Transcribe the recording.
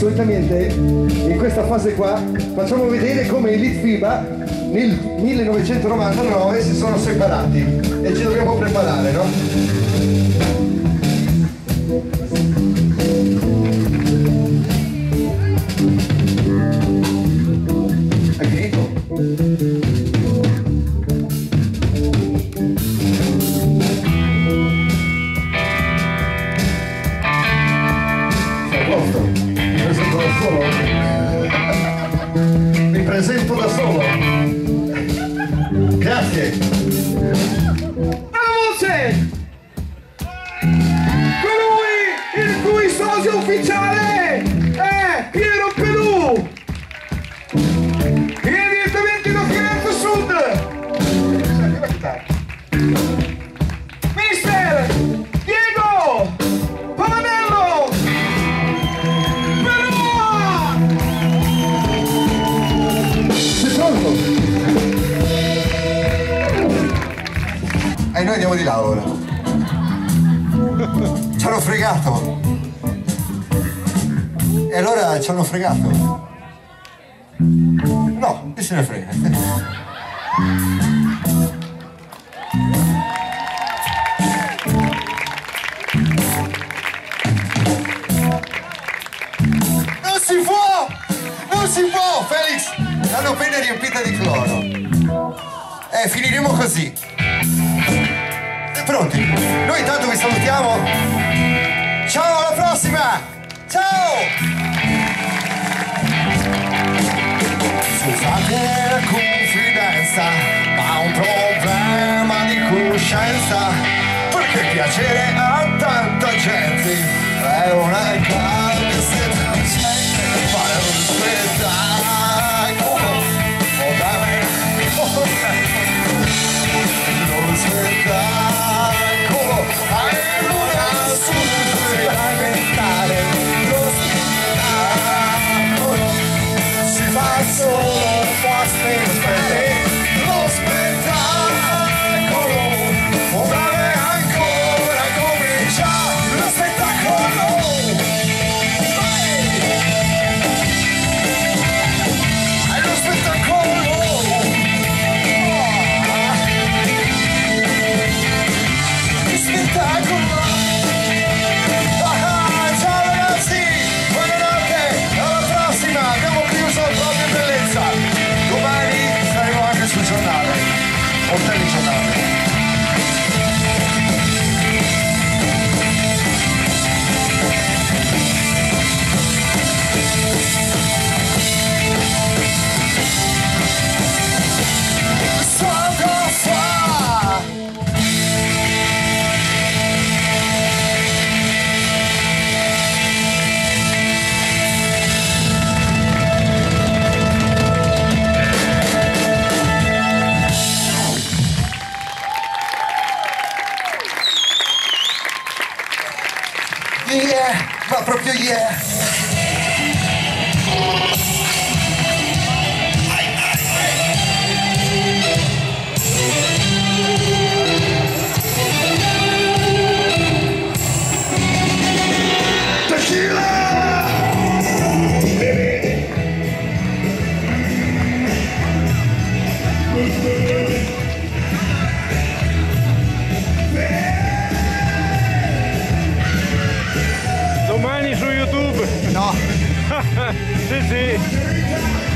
solitamente in questa fase qua facciamo vedere come i Litfiba nel 1999 si sono separati e ci dobbiamo preparare, no? Hai finito? Mi presento da solo. Grazie. Alla voce! Colui il cui socio ufficiale è Piero Pelù! Viene direttamente da Firenze Sud! Mister Diego Pavanello! E noi andiamo di là ora. Ci hanno fregato. E allora ci hanno fregato. No, chi se ne frega. Non si può, Felix! L'hanno appena riempita di cloro. Finiremo così. Pronti? Noi intanto vi salutiamo. Ciao, alla prossima! Ciao! Scusate la confidenza, ma ho un problema di coscienza, perché piacere a tanta gente è una grande seduzione, fare un spettacolo, lo spettacolo, alleluia, su sperimentare, lo spettacolo, si fa solo un po' aspettare, lo spettacolo, vorrei ancora cominciare, lo spettacolo, è lo spettacolo. Ciao ragazzi, buonanotte, alla prossima, abbiamo chiuso proprio in bellezza. Domani saremo anche sul giornale, o telegiornale. Yeah, ma proprio yeah. Domani su YouTube. No. Sì, sì.